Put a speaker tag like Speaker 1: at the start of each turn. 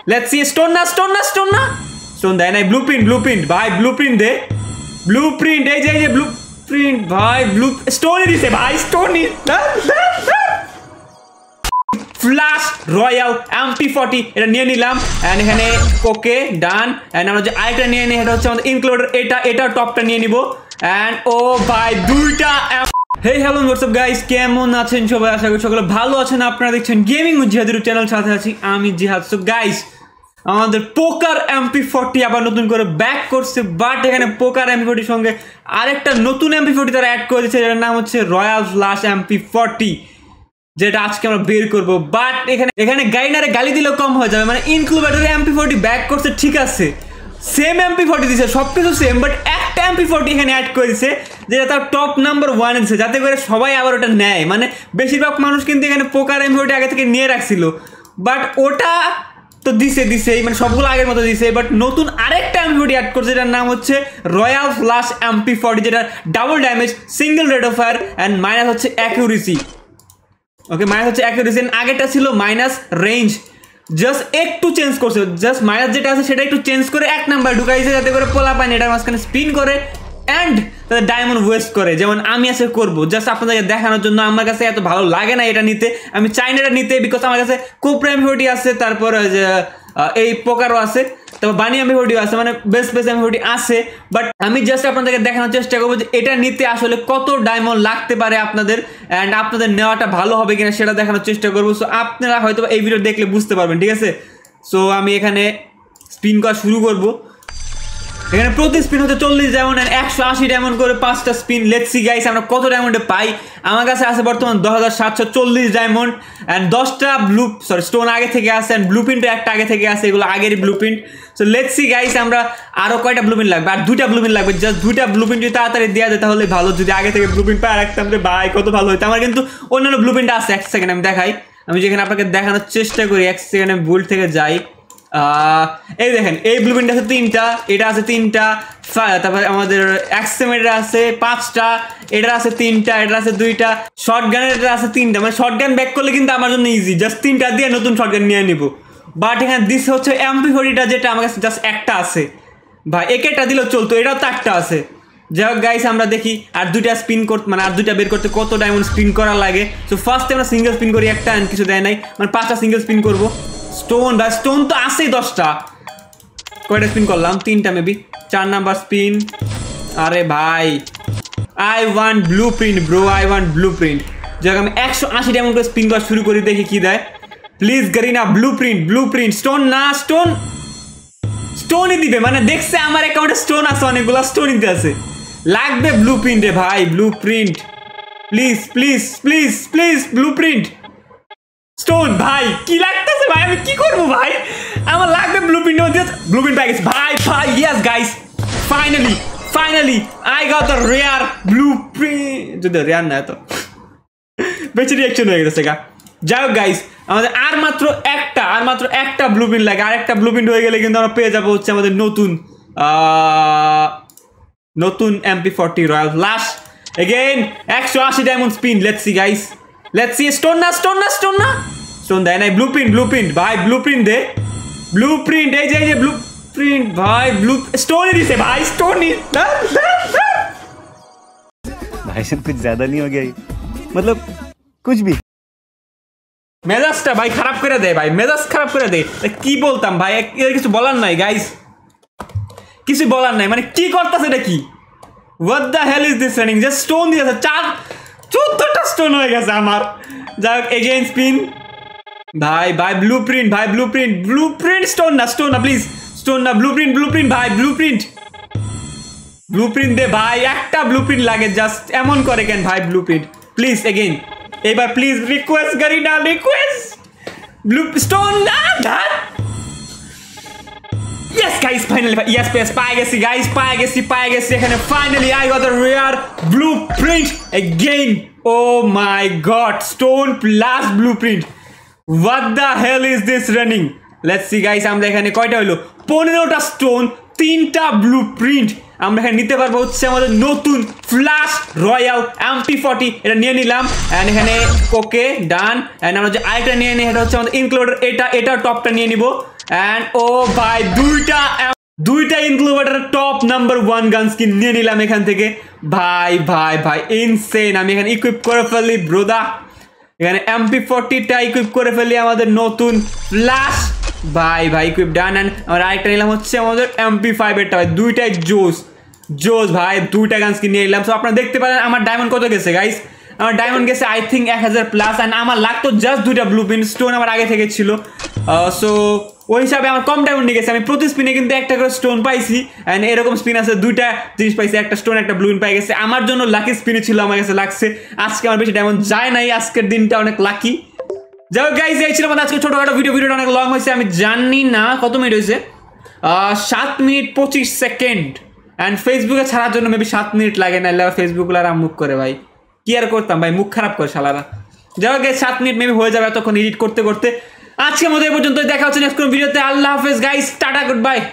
Speaker 1: Let's see stone না stone দেয় নাই ব্লুপ্রিন্ট ভাই ব্লুপ্রিন্ট দে ব্লুপ্রিন্ট এই যে ব্লুপ্রিন্ট ভাই স্টোনই দিছে ভাই স্টোনই ফ্ল্যাশ রয়্যাল MP40 এটা নিয়ে নিলাম এন্ড এখানে ওকে ডান এন্ড আমরা যে আইটা নিয়ে নিই এটা হচ্ছে আমাদের ইনক্লুডার এটা টপটা নিয়ে নিব এন্ড ও ভাই দুইটা হে হ্যালো হোয়াটসঅ্যাপ গাইস কেমন আছেন সবাই আশা করি সকলে ভালো আছেন আপনারা দেখছেন গেমিং উইথ জিহাদ চ্যানেল সাথে আছি আমি জিহাদ সো গাইস আমাদের পোকার MP40 আবার নতুন করে ব্যাক করছে বাট এখানে পোকার MP40 সঙ্গে আরেকটা নতুন MP40 তারা অ্যাড করে দিয়েছে এর নাম হচ্ছে রয়্যাল ফ্ল্যাশ MP40 যেটা আজকে আমরা বের করব বাট এখানে গাইনারে গালি দিলেও কম হয়ে যাবে মানে ইনক্লুডারে MP40 ব্যাক করছে ঠিক আছে সেম MP40 দিছে সবকিছু সেম বাট একটা MP40 এখানে অ্যাড করে দিছে যেটা তার টপ নাম্বার 1 দিছে যাতে করে সবাই আবার ওটা নেয় মানে বেশিরভাগ মানুষ কিন্তু এখানে পোকার MP40 আগে থেকে নিয়ে রাখছিল বাট ওটা তো দিছেই মানে সবগুলো আগের মতো দিছে বাট নতুন আরেকটা MP40 অ্যাড করছে যেটার নাম হচ্ছে রয়্যাল ফ্ল্যাশ MP40 যেটা double damage single rate of fire and minus হচ্ছে অ্যাকুরেসি ওকে মাইনাস হচ্ছে অ্যাকুরেসি আগেরটা ছিল মাইনাস রেঞ্জ জাস্ট একটু চেঞ্জ করছে জাস্ট মাইনাস যেটা আছে সেটা একটু চেঞ্জ করে এক নাম্বার ঢুকাইছে যাতে করে পোলা পানি এটার মাঝখানে স্পিন করে অ্যান্ড তাদের ডায়মন্ড ওয়েস্ট করে যেমন আমি আসে করবো জাস্ট আপনাদেরকে দেখানোর জন্য আমার কাছে এত ভালো লাগে না এটা নিতে আমি চাই না এটা নিতে বিকজ আমার কাছে কোপ্রা MP40 আছে তারপর এই পোকারও আছে তারপর বানি MP40 আছে মানে বেস্ট MP40 আছে বাট আমি জাস্ট আপনাদেরকে দেখানোর চেষ্টা করবো যে এটা নিতে আসলে কত ডায়মন্ড লাগতে পারে আপনাদের অ্যান্ড আপনাদের নেওয়াটা ভালো হবে কিনা সেটা দেখানোর চেষ্টা করবো সো আপনারা হয়তো এই ভিডিও দেখলে বুঝতে পারবেন ঠিক আছে সো আমি এখানে স্পিন করা শুরু করবো এখানে প্রতি স্পিন হচ্ছে 40 ডায়মন্ড এন্ড 180 ডায়মন্ড করে 5টা স্পিন লেটস সি গাইস আমরা কত ডায়মন্ডে পাই আমার কাছে আছে বর্তমান 10740 ডায়মন্ড এন্ড 10টা স্টোন আগে থেকে আছে এন্ড ব্লুপ্রিন্ট একটা আগে থেকে আছে এগুলো আগেরই blueprint so let's see guys আমরা আরো কয়টা ব্লুপ্রিন্ট লাগবে আর দুইটা ব্লুপ্রিন্ট লাগবে জাস্ট দুইটা ব্লুপ্রিন্ট যদি তাড়াতাড়ি দেওয়া যায় তাহলে ভালো যদি আগে থেকে ব্লুপ্রিন্ট পাই রাখতাম রে ভাই কত ভালো হতো আমার কিন্তু অন্যান্য ব্লুপ্রিন্ট আছে এক সেকেন্ড আমি দেখাই আমি যেখানে আপনাকে দেখানোর চেষ্টা করি এক সেকেন্ড আমি বুল্ড থেকে যাই এই দেখেন এই ব্লুপ্রিন্ট আছে 3টা এটা আছে 3টা তারপরে আমাদের এক্সএমের আছে 5টা এটা আছে 3টা এটা আছে 2টা শটগানের এটা আছে 3টা মানে শটগান ব্যাক করলে কিন্তু আমার জন্য ইজি জাস্ট 3টা দিয়ে নতুন শটগান নিয়ে নিব বাট এখানে দিস হচ্ছে MP40টা যেটা আমার কাছে জাস্ট একটা আছে ভাই একেটা দিলেও চলতো এটাও তো একটা আছে যাই হোক গাইস আমরা দেখি আর দুইটা স্পিন করতে মানে আর দুইটা বের করতে কত ডায়মন্ড স্পিন করা লাগে সো ফার্স্টে আমরা সিঙ্গেল স্পিন করি একটা এন্ড কিছু দেয় নাই মানে 5টা সিঙ্গেল স্পিন করবো স্টোন ভাই স্টোন তো আছেই 10টা কয়টা স্পিন করলাম 3টা মেবি 4 নাম্বার স্পিন আরে ভাই I want blueprint bro I want blueprint যখন আমি 180 ডায়মন্ড করে স্পিন করা শুরু করি দেখি কি দেয় প্লিজ গরিনা ব্লুপ্রিন্ট স্টোন না স্টোনই দিবে মানে দেখছে আমার অ্যাকাউন্টে স্টোন আছে অনেকগুলো স্টোনই আছে লাগবে ব্লুপ্রিন্ট রে ভাই ব্লুপ্রিন্ট প্লিজ ব্লুপ্রিন্ট স্টোন ভাই কি লাগতেছে ভাই আমি কি করবো ভাই আমার লাগবে ব্লুপ্রিন্ট পাই গেছে ভাই yes guys finally I got the rare blueprint যদি রেয়ার না তো বেশি রিঅ্যাকশন হয়ে গেছে গা যাই হোক গাইস আমাদের আর মাত্র একটা ব্লুপ্রিন্ট লাগে আর একটা ব্লুপ্রিন্ট হয়ে গেলে কিন্তু আমরা পেয়ে যাবো হচ্ছে আমাদের নতুন MP40 royal flash again 180 diamond spin let's see guys let's see stone না স্টোন দেয় নাই ব্লুপ্রিন্ট ভাই ব্লুপ্রিন্ট দে ব্লুপ্রিন্ট এই যে ব্লুপ্রিন্ট ভাই স্টোনই দিছে ভাই স্টোনই
Speaker 2: भाई साहब कुछ ज्यादा नहीं हो गया मतलब कुछ भी
Speaker 1: মেজাজটা ভাই খারাপ করে দেয় ভাই মেজাজ খারাপ করে দেয় কি বলতাম ভাই এর কিছু বলার নাই গাইস কিছু বলার নাই মানে কি করতেছে এটা কি what the hell is this running just stone দিয়েছে 14টা স্টোন হয়ে গেছে আমার যাই হোক এগেইন স্পিন ভাই ব্লুপ্রিন্ট স্টোন না প্লিজ স্টোন না ব্লুপ্রিন্ট ভাই ব্লুপ্রিন্ট দে ভাই একটা ব্লুপ্রিন্ট লাগে জাস্ট এমন করে কেন ভাই ব্লুপ্রিন্ট প্লিজ এগেইন এবার প্লিজ রিকোয়েস্ট গরিনা স্টোন না Yes guys finally yes পাই গেছি এখানে finally I got the rare blueprint again oh my god stone plus blueprint what the hell is this running let's see guys আমরা এখানে কয়টা হলো 15টা স্টোন 3টা ব্লুপ্রিন্ট আমরা এখানে নিতে পারবো হচ্ছে আমাদের নতুন ফ্ল্যাশ রয়্যাল MP40 এটা নিয়ে নিলাম এন্ড এখানে ওকে ডান এন্ড আমরা যে আইটা নিয়ে নিই এটা হচ্ছে আমাদের ইনক্লুডার এটা টপটা নিয়ে নিব অ্যান্ড ও ভাই দুইটা ইনক্লুডের টপ নাম্বার 1 গান স্কিন নিয়ে নিলাম এখান থেকে। ভাই ভাই ভাই ইনসেন। আমি এখানে ইকুইপ করে ফেলি ব্রোদা, এখানে MP40টা ইকুইপ করে ফেলি আমাদের নতুন ফ্ল্যাশ। ভাই ভাই ইকুইপ ডান। অ্যান্ড আমরা আরেকটা নিলাম হচ্ছে আমাদের MP5-এরটা। ভাই দুইটাই জোস ভাই, দুইটা গান স্কিন নিয়ে নিলাম। সো আপনারা দেখতে পারেন আমার ডায়মন্ড কত গেছে গাইস। আমার ডায়মন্ড গেছে আই থিঙ্ক 1000+। অ্যান্ড আমার লাগতো জাস্ট 2টা ব্লু প্রিন্ট স্টোন আমার আগে থেকে ছিল। সো ওই হিসাবে আমার কম ডায়মন্ড নিয়ে গেছে। আমি প্রতি স্পিনে কিন্তু একটা করে স্টোন পাইছি। অ্যান্ড এরকম স্পিন আছে 2টা জিনিস পাইছি, একটা স্টোন একটা ব্লু প্রিন্ট পাই গেছে। আমার জন্য লাকি স্পিনে ছিল, আমার কাছে লাগছে। আজকে আমার বেশি ডায়মন্ড যায় নাই, আজকের দিনটা অনেক লাকি। যাই হোক গাইস, এই ছিল আমাদের আজকে ছোটখাটো ভিডিওটা অনেক লং হয়েছে। আমি জানি না কত মিনিট হয়েছে, 7 মিনিট 25 সেকেন্ড। অ্যান্ড ফেসবুকে ছাড়ার জন্য মেবি 7 মিনিট লাগে না, ফেসবুক আর মুখ করে ভাই কি আর করতাম ভাই, মুখ খারাপ করে শালারা। যাই হোক 7 মিনিট মেবি হয়ে যাবে এতক্ষণ এডিট করতে করতে। আজকের মতো এই পর্যন্ত, দেখা হচ্ছে নেক্সট কোন ভিডিওতে। আল্লাহ হাফেজ গাইস, টাটা, গুড বাই।